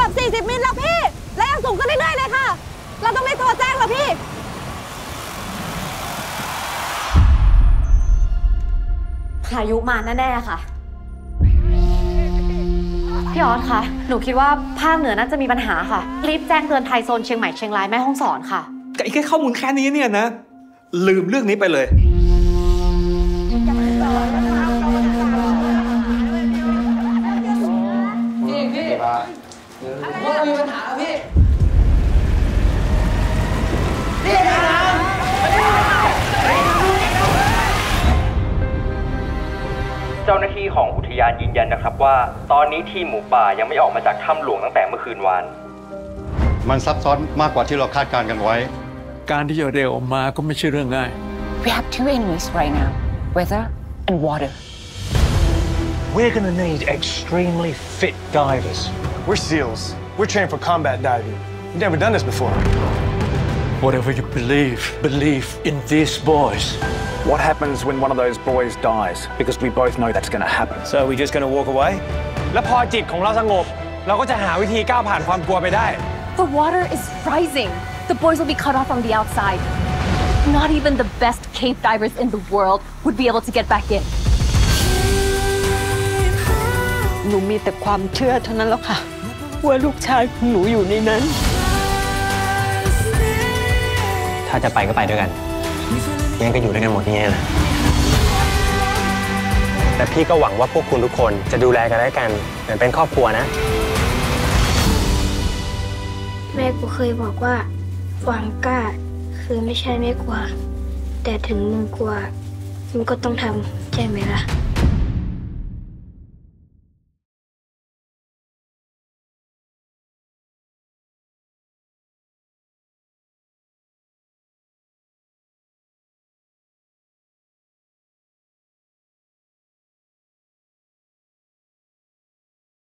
อบ40 มิลแล้วพี่และยังสูงขึ้นเรื่อยๆเลยค่ะเราต้องไม่โทรแจ้งเหรอพี่พายุมาแน่ๆค่ะพี่ออสคะหนูคิดว่าภาคเหนือน่าจะมีปัญหาค่ะรีบแจ้งเตือนไทยโซนเชียงใหม่เชียงรายแม่ฮ่องสอนค่ะไอ้แค่ข้อมูลแค่นี้เนี่ยนะลืมเรื่องนี้ไปเลยพี่ว่ามีปัญหาพี่เจ้าหน้าที่ของอุทยานยืนยันนะครับว่าตอนนี้ทีมหมูป่ายังไม่ออกมาจากถ้ำหลวงตั้งแต่เมื่อคืนวานมันซับซ้อนมากกว่าที่เราคาดการณ์กันไว้การที่จะเร็วออกมาก็ไม่ใช่เรื่องง่าย We have two enemies right now, weather and water. We're going to need extremely fit divers. We're SEALs. We're trained for combat diving. We've never done this before. Whatever you believe in these boys. What happens when one of those boys dies? Because we both know that's going to happen. So are we just going to walk away? แล้วพอจิตของเราสงบเราก็จะหาวิธีก้าวผ่านความกลัวไปได้ The water is rising. The boys will be cut off from the outside. Not even the best cave divers in the world would be able to get back in. หนูมีแต่ความเชื่อเท่านั้นแล้วค่ะว่าลูกชายของหนูอยู่ในนั้นถ้าจะไปก็ไปด้วยกันงั้นก็อยู่ด้วยกันหมดนี่แหละแต่พี่ก็หวังว่าพวกคุณทุกคนจะดูแลกันและกันเหมือนเป็นครอบครัวนะแม่กูเคยบอกว่าความกล้าคือไม่ใช่ไม่กลัวแต่ถึงมึงกลัวมึงก็ต้องทำใช่ไหมล่ะ